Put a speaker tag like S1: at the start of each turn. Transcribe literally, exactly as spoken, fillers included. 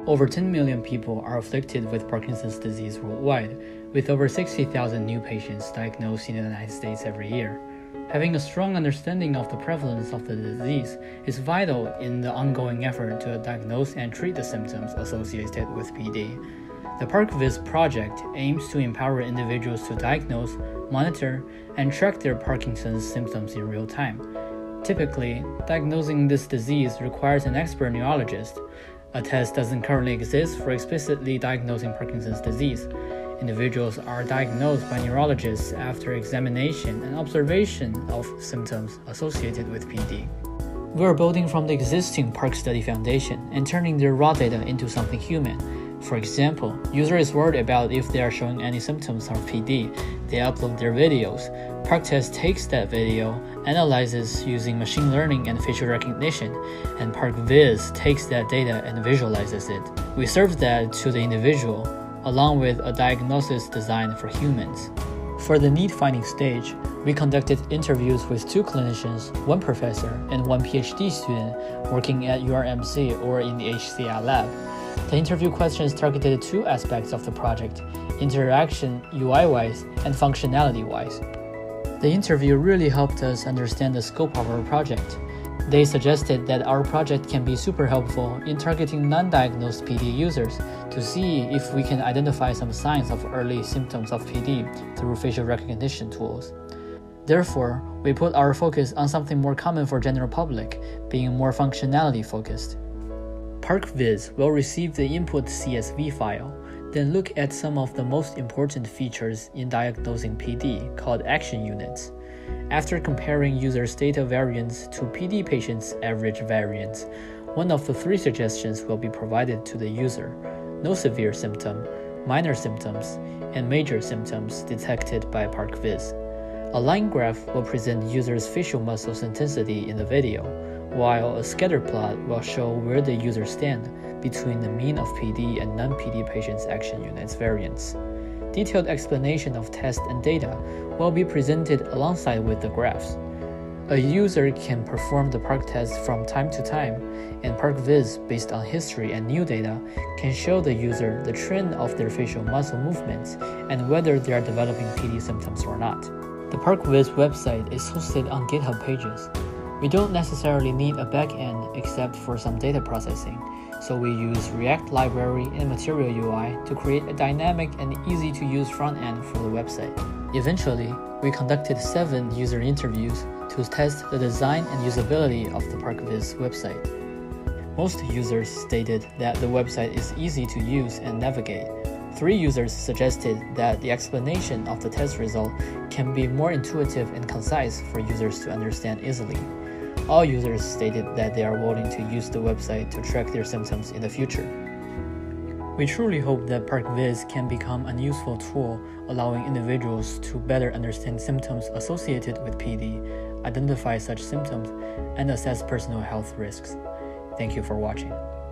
S1: Over ten million people are afflicted with Parkinson's disease worldwide, with over sixty thousand new patients diagnosed in the United States every year. Having a strong understanding of the prevalence of the disease is vital in the ongoing effort to diagnose and treat the symptoms associated with P D. The ParkViz project aims to empower individuals to diagnose, monitor, and track their Parkinson's symptoms in real time. Typically, diagnosing this disease requires an expert neurologist. A test doesn't currently exist for explicitly diagnosing Parkinson's disease. Individuals are diagnosed by neurologists after examination and observation of symptoms associated with P D. We are building from the existing Park Study Foundation and turning their raw data into something human. For example, user is worried about if they are showing any symptoms of P D. They upload their videos. ParkTest takes that video, analyzes using machine learning and facial recognition, and ParkViz takes that data and visualizes it. We serve that to the individual, along with a diagnosis designed for humans. For the need-finding stage, we conducted interviews with two clinicians, one professor, and one PhD student working at U R M C or in the H C I lab. The interview questions targeted two aspects of the project: interaction U I-wise and functionality-wise. The interview really helped us understand the scope of our project. They suggested that our project can be super helpful in targeting non-diagnosed P D users to see if we can identify some signs of early symptoms of P D through facial recognition tools. Therefore, we put our focus on something more common for general public, being more functionality focused. ParkViz will receive the input C S V file, then look at some of the most important features in diagnosing P D, called action units. After comparing users' data variance to P D patients' average variance, one of the three suggestions will be provided to the user: no severe symptom, minor symptoms, and major symptoms detected by ParkViz. A line graph will present users' facial muscles intensity in the video, while a scatter plot will show where the users stand between the mean of P D and non-P D patients' action units variance. Detailed explanation of test and data will be presented alongside with the graphs. A user can perform the Park test from time to time, and ParkViz, based on history and new data, can show the user the trend of their facial muscle movements and whether they are developing P D symptoms or not. The ParkViz website is hosted on GitHub pages. We don't necessarily need a backend except for some data processing, so we use React library and Material U I to create a dynamic and easy-to-use front-end for the website. Eventually, we conducted seven user interviews to test the design and usability of the ParkViz website. Most users stated that the website is easy to use and navigate. Three users suggested that the explanation of the test result can be more intuitive and concise for users to understand easily. All users stated that they are willing to use the website to track their symptoms in the future. We truly hope that ParkViz can become a useful tool allowing individuals to better understand symptoms associated with P D, identify such symptoms, and assess personal health risks. Thank you for watching.